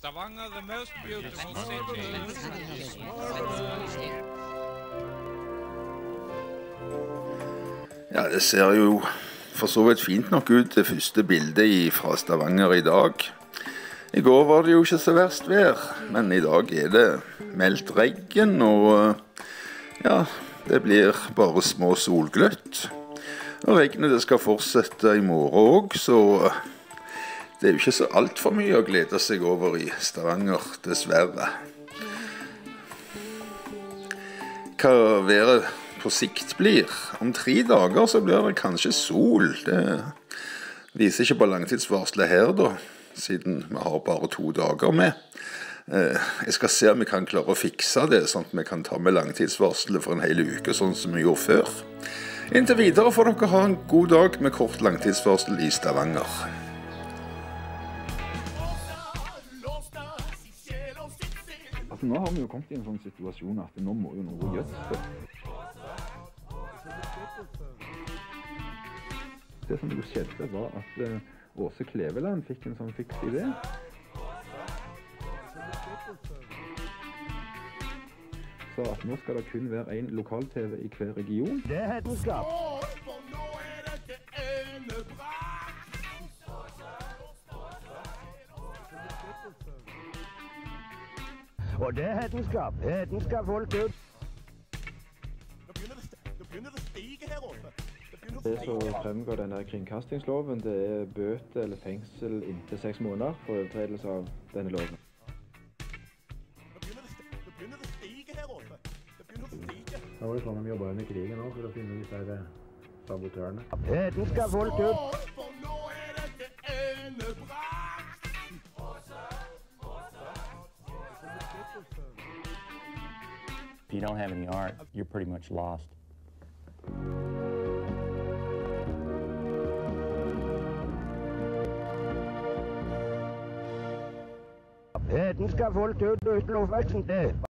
Stavanger, the most beautiful city. Ja, det ser jo for så vidt fint nok ut, det første bildet fra Stavanger i dag. I går var det jo ikke så verst vær, men i dag er det meldt regn, og ja, det blir bare små solgløtt. Og regnet det skal fortsette i morgen også, så det er jo ikke så alt for mye å glede seg over i Stavanger, dessverre. Hva været på sikt blir? Om 3 dager så blir det kanskje sol. Det viser ikke på langtidsvarselet her da, siden vi har bare 2 dager med. Jeg skal se om vi kan klare å fikse det, sånn at vi kan ta med langtidsvarselet for en hel uke, sånn som vi gjorde før. Inntil videre får dere ha en god dag med kort langtidsvarsel i Stavanger. Altså, nå har vi jo kommet i en sånn situasjon at nå må jo noe gjøres. Det som jo skjedde var at Åse Kleveland fikk en sånn fiks idé. Så at nå skal det kun være en lokal-TV i hver region. Det er hetenskap. Og det er hetenskap. Hetenskap folk ut. Nå begynner det å stige her oppe. Det som fremgår denne kringkastingsloven, det er bøte eller fengsel inntil 6 måneder for overtredelse av denne loven. Nå begynner det å stige her oppe. Det begynner å stige. Da var det sånn de jobbet under krigen også, for å finne disse sabotørene. Hetenskap folk ut. For nå er dette endebrakt. If you don't have any art, you're pretty much lost. Hetenskap folk ut uten oppveksten til.